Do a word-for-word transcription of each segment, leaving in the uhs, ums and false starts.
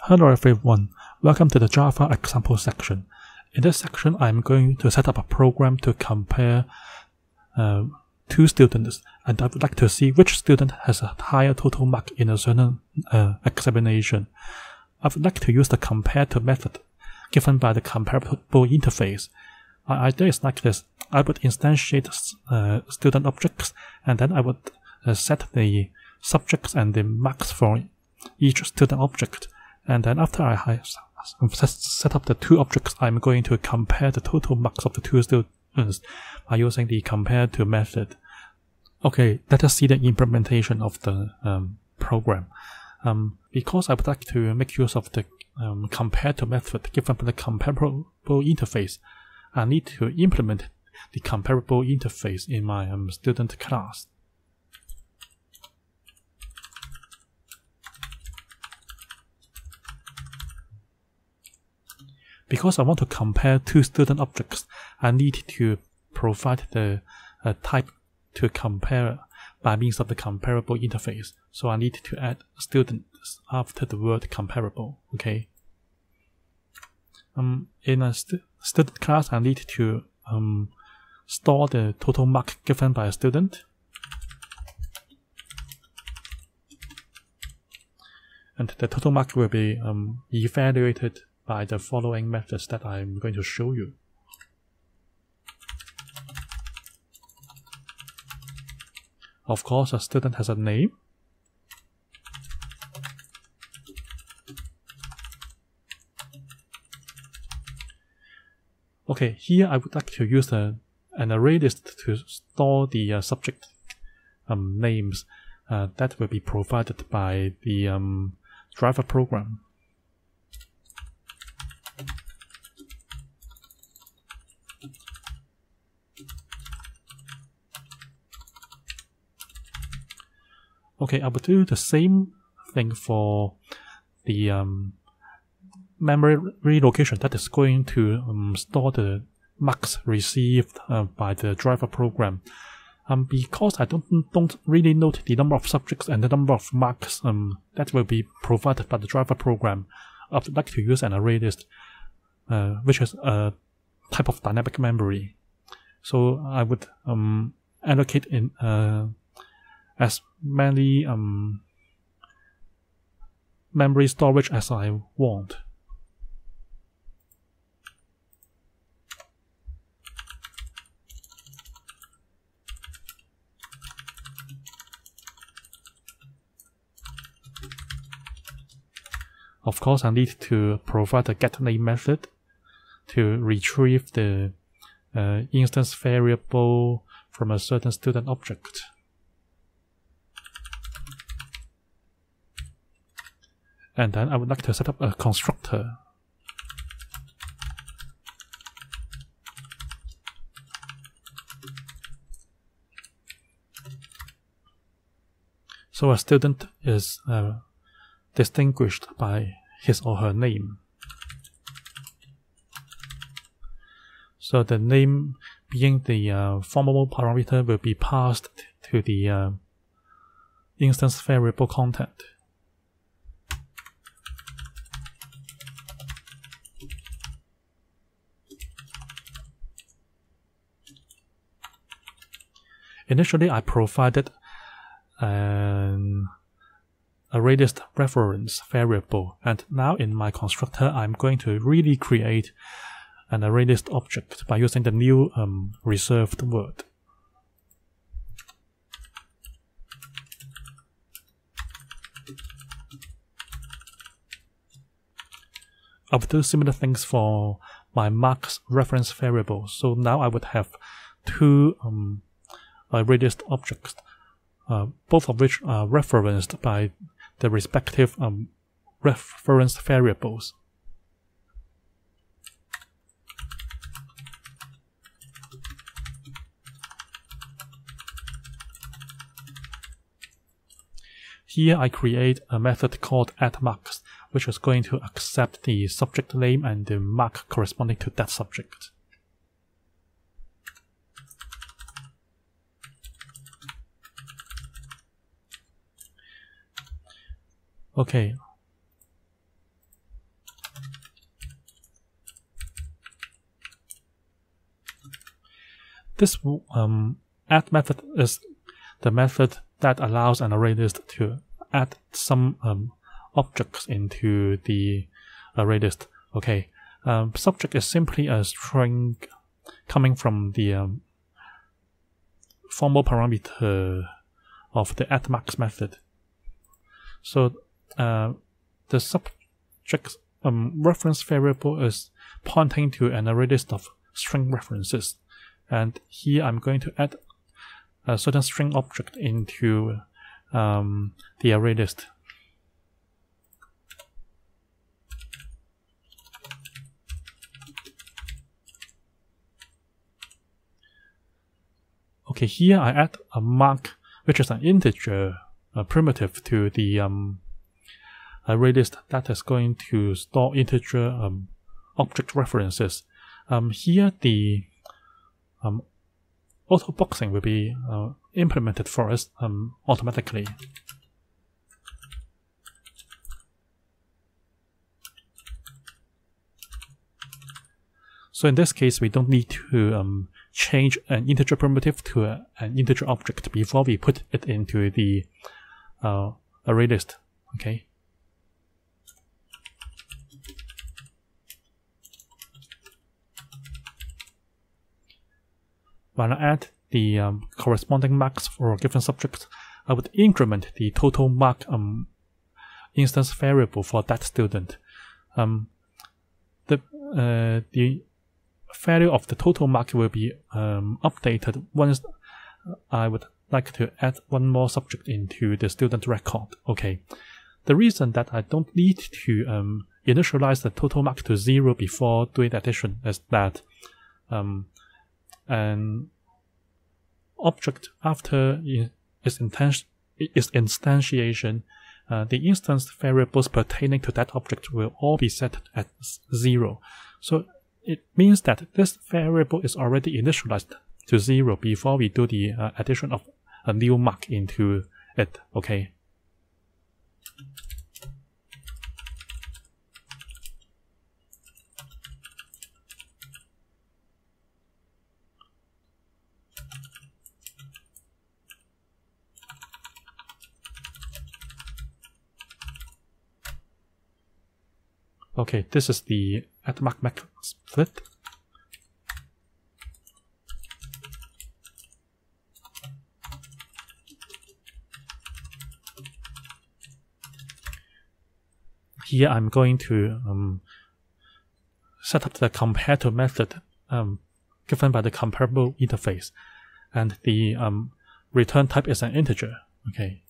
Hello everyone, welcome to the Java example section. In this section, I'm going to set up a program to compare uh, two students, and I would like to see which student has a higher total mark in a certain uh, examination. I would like to use the compareTo method given by the compareTo interface. My idea is like this. I would instantiate uh, student objects, and then I would uh, set the subjects and the marks for each student object. And then after I have set up the two objects, I'm going to compare the total marks of the two students by using the compareTo method. Okay, let us see the implementation of the um, program. Um, because I would like to make use of the um, compareTo method given by the compareTo interface, I need to implement the compareTo interface in my um, student class. Because I want to compare two student objects, I need to provide the uh, type to compare by means of the compareTo interface. So I need to add students after the word compareTo. Okay. Um, in a st student class, I need to um, store the total mark given by a student. And the total mark will be um, evaluated by the following methods that I'm going to show you. Of course, a student has a name. Okay, here I would like to use a, an ArrayList to store the uh, subject um, names uh, that will be provided by the um, driver program. Okay, I will do the same thing for the um, memory relocation that is going to um, store the marks received uh, by the driver program. Um, because I don't don't really note the number of subjects and the number of marks um, that will be provided by the driver program, I would like to use an ArrayList, uh, which is a type of dynamic memory. So I would um, allocate in uh, as many um, memory storage as I want. Of course, I need to provide a getName method to retrieve the uh, instance variable from a certain student object. And then I would like to set up a constructor. So a student is uh, distinguished by his or her name. So the name being the uh, formal parameter will be passed to the uh, instance variable content. Initially, I provided an ArrayList reference variable, and now in my constructor, I'm going to really create an ArrayList object by using the new um, reserved word. I would do similar things for my marks reference variable. So now I would have two um, ArrayList objects, uh, both of which are referenced by the respective um, reference variables. Here I create a method called addMarks, which is going to accept the subject name and the mark corresponding to that subject. Okay, this um, add method is the method that allows an array list to add some um, objects into the array list. Okay, um, subject is simply a string coming from the um, formal parameter of the addMax method. So uh, the subject um, reference variable is pointing to an array list of string references, and here I'm going to add a certain string object into um, the array list. Okay, here I add a mark, which is an integer uh, primitive to the um, array list that is going to store integer um, object references. Um, here the um, auto boxing will be uh, implemented for us um, automatically. So in this case, we don't need to um, change an integer primitive to a, an integer object before we put it into the uh, array list. Okay. When I add the um, corresponding marks for a given subject, I would increment the total mark um, instance variable for that student. Um, the uh, the value of the total mark will be um, updated once I would like to add one more subject into the student record. Okay. The reason that I don't need to um, initialize the total mark to zero before doing addition is that um, an object after its, inten its instantiation, uh, the instance variables pertaining to that object will all be set at zero. So it means that this variable is already initialized to zero before we do the uh, addition of a new mark into it. Okay. Okay, this is the addMax method. Here I'm going to um, set up the compareTo method um, given by the comparable interface, and the um, return type is an integer. Okay.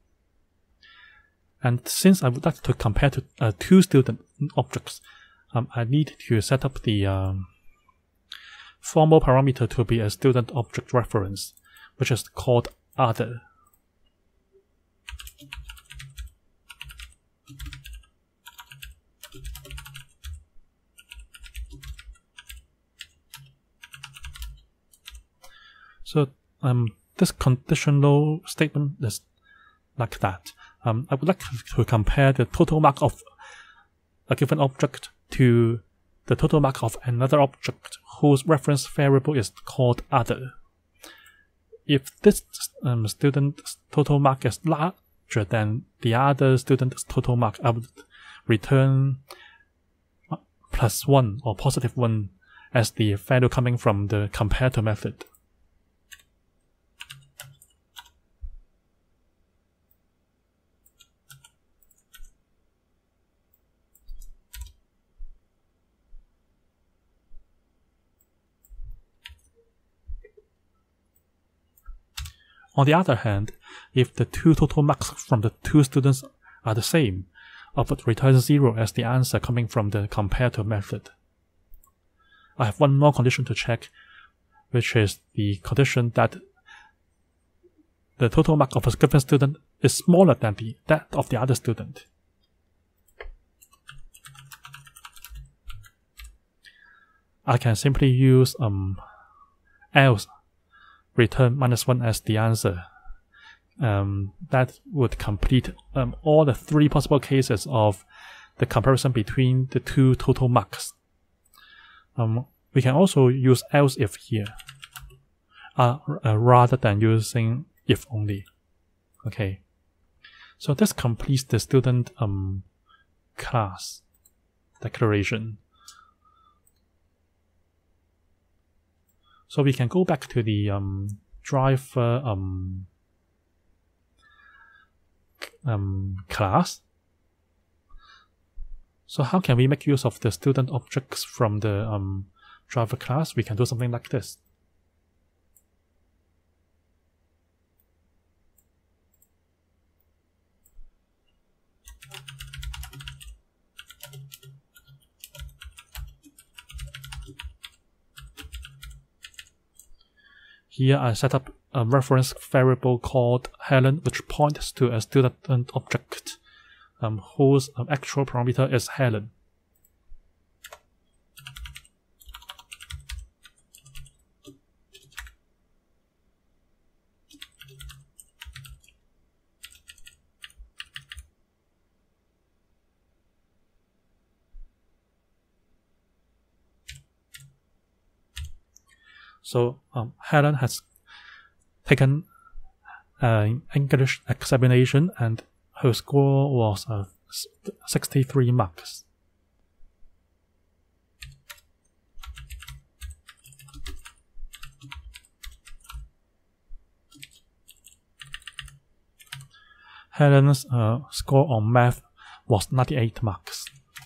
And since I would like to compare to uh, two student objects, um, I need to set up the um, formal parameter to be a student object reference, which is called other. So um, this conditional statement is like that. Um, I would like to compare the total mark of a given object to the total mark of another object whose reference variable is called other. If this um, student's total mark is larger than the other student's total mark, I would return plus one or positive one as the value coming from the compareTo method. On the other hand, if the two total marks from the two students are the same, I would return zero as the answer coming from the compareTo method. I have one more condition to check, which is the condition that the total mark of a given student is smaller than the, that of the other student. I can simply use um, else return minus one as the answer. Um, that would complete um, all the three possible cases of the comparison between the two total marks. Um, we can also use else if here. uh, uh, rather than using if only. Okay, so this completes the student um, class declaration. So we can go back to the um, driver um, um, class. So how can we make use of the student objects from the um, driver class? We can do something like this. Here I set up a reference variable called Helen, which points to a student object um, whose um, actual parameter is Helen. So um, Helen has taken an English examination and her score was uh, sixty-three marks. Helen's uh, score on math was ninety-eight marks.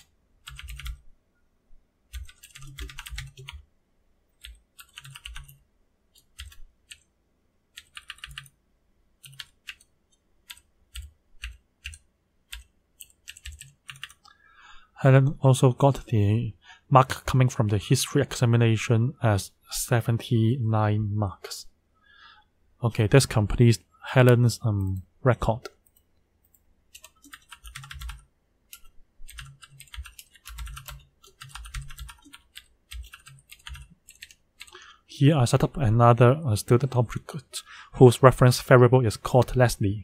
Helen also got the mark coming from the history examination as seventy-nine marks. Okay, this completes Helen's um, record. Here I set up another uh, student object whose reference variable is called Leslie.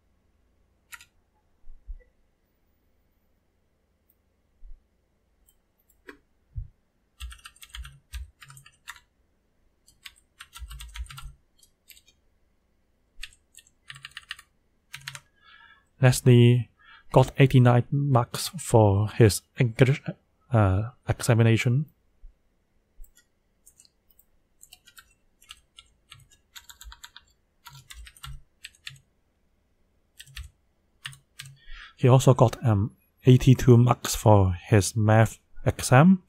Leslie got eighty-nine marks for his English uh, examination. He also got um, eighty-two marks for his math exam.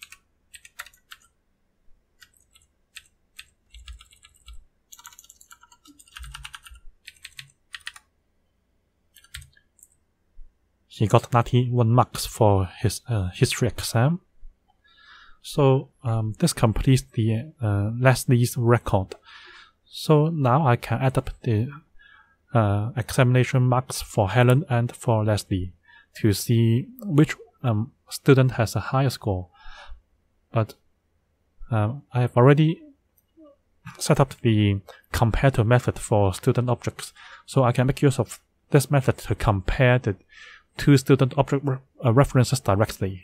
He got ninety-one marks for his uh, history exam. So um, this completes the uh, Leslie's record. So now I can add up the uh, examination marks for Helen and for Leslie to see which um, student has a higher score. But um, I have already set up the compareTo method for student objects, so I can make use of this method to compare the two student object re uh, references directly.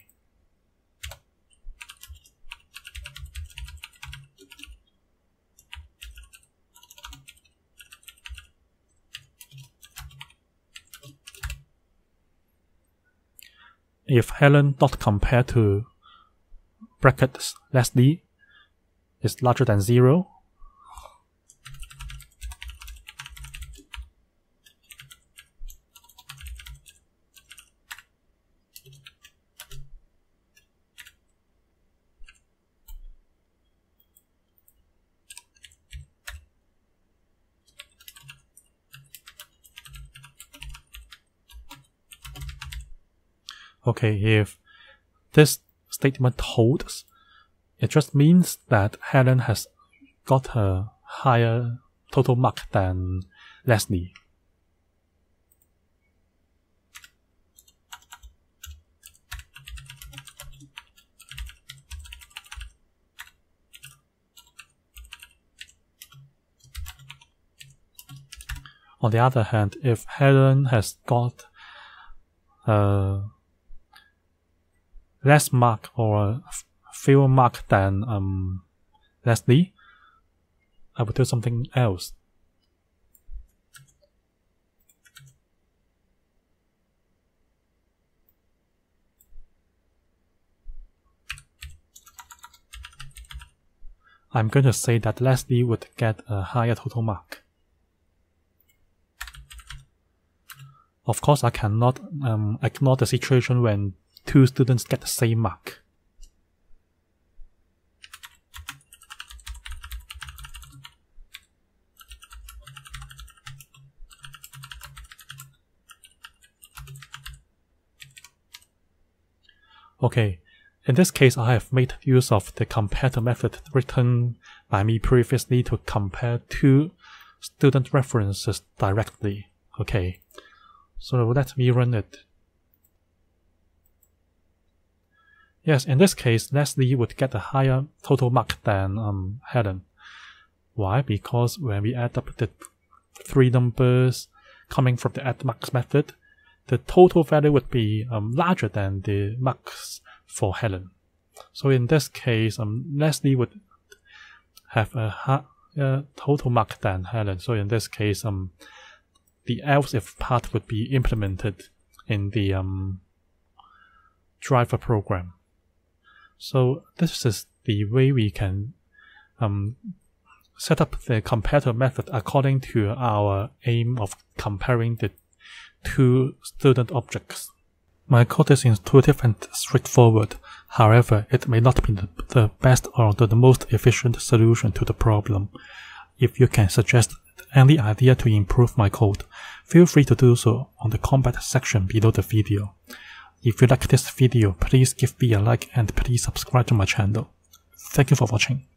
If Helen dot compareTo brackets Leslie is larger than zero, okay, if this statement holds, it just means that Helen has got a higher total mark than Leslie. On the other hand, if Helen has got uh, less mark or fewer mark than um, Leslie, I would do something else. I'm going to say that Leslie would get a higher total mark. Of course, I cannot um, ignore the situation when two students get the same mark. Okay, in this case, I have made use of the compareTo method written by me previously to compare two student references directly. Okay, so let me run it. Yes, in this case, Leslie would get a higher total mark than um, Helen. Why? Because when we add up the three numbers coming from the addMarks method, the total value would be um, larger than the marks for Helen. So in this case, um, Leslie would have a higher total mark than Helen. So in this case, um, the else if part would be implemented in the um, driver program. So this is the way we can um, set up the compareTo method according to our aim of comparing the two student objects. My code is intuitive and straightforward. However, it may not be the, the best or the, the most efficient solution to the problem. If you can suggest any idea to improve my code, feel free to do so on the comment section below the video. If you like this video, please give me a like and please subscribe to my channel. Thank you for watching.